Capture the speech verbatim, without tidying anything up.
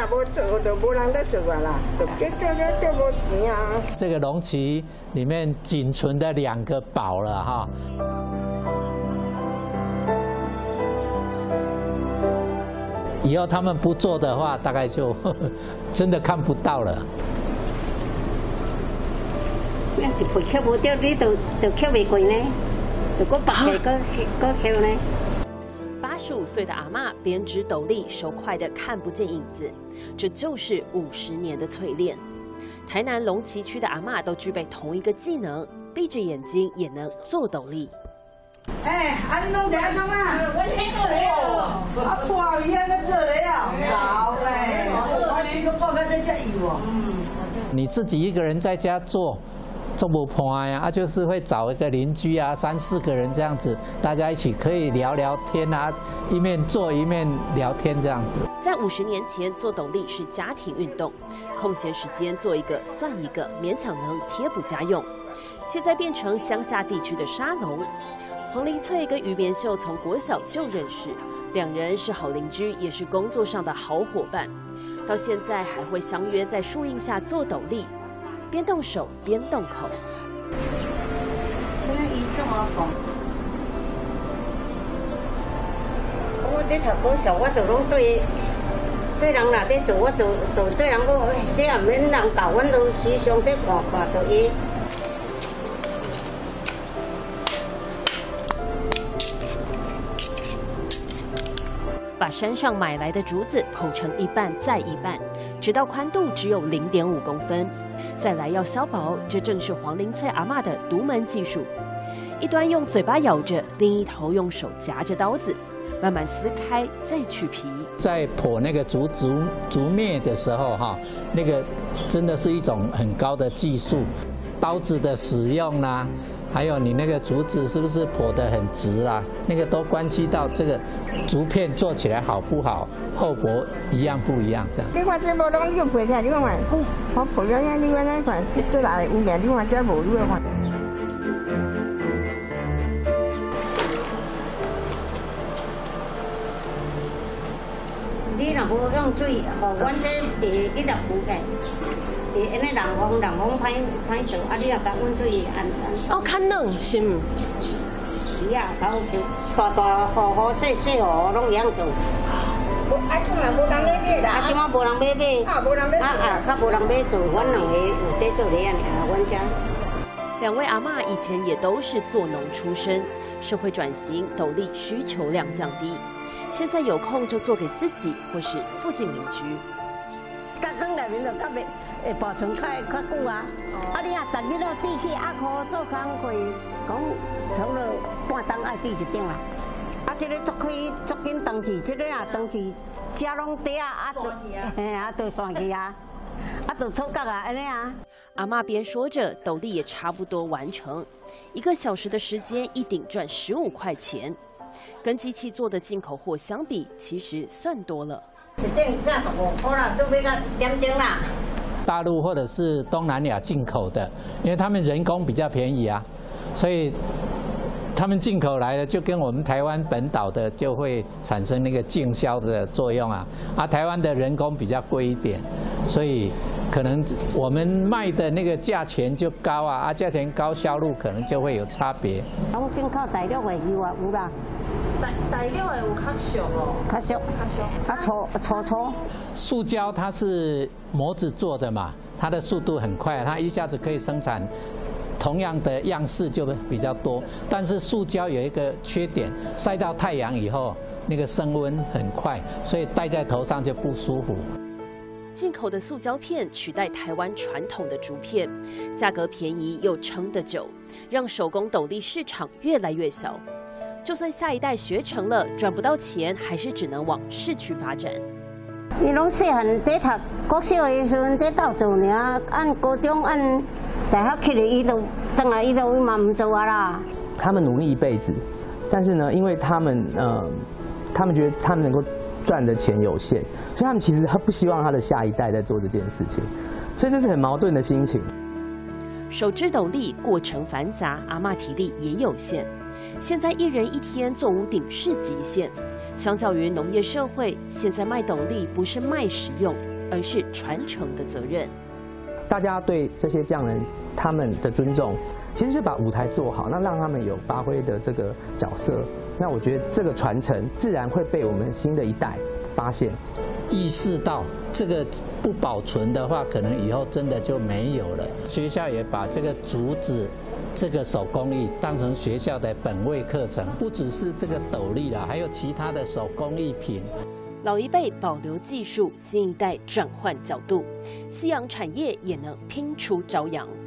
若无做，就无人在做啊啦，就做做做做无钱啊。 这个龙旗里面仅存的两个宝了哈。以后他们不做的话，大概就呵呵真的看不到了。 那一倍扣无掉，你都都扣袂过呢，就搁白个搁搁扣呢。 八十五岁的阿嬷编织斗笠，手快得看不见影子，这就是五十年的淬炼。台南龙崎区的阿嬷都具备同一个技能，闭着眼睛也能做斗笠。 哎，安弄第一创啊？我听过了哦。啊，破伊啊，个做了啊，好嘞。我去个报个这只有哦。嗯。 你自己一个人在家做，做不破呀，啊，就是会找一个邻居啊，三四个人这样子，大家一起可以聊聊天啊，一面做一面聊天这样子。 在五十年前，做斗笠是家庭运动，空闲时间做一个算一个，勉强能贴补家用。现在变成乡下地区的沙龙。黄林翠跟于棉秀从国小就认识，两人是好邻居，也是工作上的好伙伴。到现在还会相约在树荫下做斗笠，边动手边动口。 现在伊这么讲，我咧读国小，我就拢对对人若咧做，我就就对人讲，这也免人教，阮都时常在看看到伊。 把山上买来的竹子剖成一半再一半，直到宽度只有零点五公分，再来要削薄，这正是黄林翠阿嬷的独门技术。一端用嘴巴咬着，另一头用手夹着刀子，慢慢撕开再去皮。 在剖那个竹竹竹篾的时候，哈，那个真的是一种很高的技术，刀子的使用啦、啊。还有你那个竹子是不是剖得很直啊？那个都关系到这个竹片做起来好不好，厚薄一样不一样这样。 你看这无拢用皮起来，你看看，我剖了呀，你看那看，这哪里有面？你看这无有看。你若无用水，哦，阮这地一直浮起。伊安尼人风人风歹歹做，啊！你若甲温水按按。 哦，较软是唔？ 是啊，较好吃，大大好好细细哦，拢一样做。无啊，即嘛无人买买啦。啊，即马无人买买。啊，无人买。啊啊，较无人买做，阮两个有在做咧安尼啦，阮家。 两位阿嬷以前也都是做农出身，社会转型，斗笠需求量降低，现在有空就做给自己或是附近邻居。 甲装内面就较袂。会保存较较久啊！啊，你啊，逐日都滴去阿箍做工课，讲差不多半冬爱滴一顶啦。啊，这个做开做紧当去，这个啊当去，食拢底啊，啊就嘿啊，就散去啊，啊就脱角啊，安尼啊。 阿嬷边说着，斗笠也差不多完成，一个小时的时间，一顶赚十五块钱，跟机器做的进口货相比，其实算多了。 一顶三十五块啦，做要到点钟啦。 大陆或者是东南亚进口的，因为他们人工比较便宜啊，所以他们进口来的就跟我们台湾本岛的就会产生那个竞销的作用啊。啊，台湾的人工比较贵一点，所以可能我们卖的那个价钱就高啊，啊，价钱高，销路可能就会有差别。 拢进口大陆的有啊，有啦。 大大陆的有较俗哦， 较俗， 较俗， 较粗粗粗。 塑胶它是模子做的嘛，它的速度很快，它一下子可以生产同样的样式就比较多。但是塑胶有一个缺点，晒到太阳以后，那个升温很快，所以戴在头上就不舒服。 进口的塑胶片取代台湾传统的竹片，价格便宜又撑得久，让手工斗笠市场越来越小。就算下一代学成了，赚不到钱，还是只能往市区发展。 伊拢细汉在读国小的时阵在斗做尔，按高中按大学去了，伊就当然伊就嘛唔做啊啦。 他们努力一辈子，但是呢，因为他们呃，他们觉得他们能够赚的钱有限，所以他们其实他不希望他的下一代在做这件事情，所以这是很矛盾的心情。 手织斗笠过程繁杂，阿嬷体力也有限。现在一人一天做五顶是极限，相较于农业社会，现在卖斗笠不是卖实用， 而是传承的责任。 大家对这些匠人他们的尊重，其实就把舞台做好，那让他们有发挥的这个角色。那我觉得这个传承自然会被我们新的一代发现， 意识到这个不保存的话，可能以后真的就没有了。学校也把这个竹子这个手工艺当成学校的本位课程，不只是这个斗笠啦，还有其他的手工艺品。 老一辈保留技术，新一代转换角度，夕阳产业也能拼出朝阳。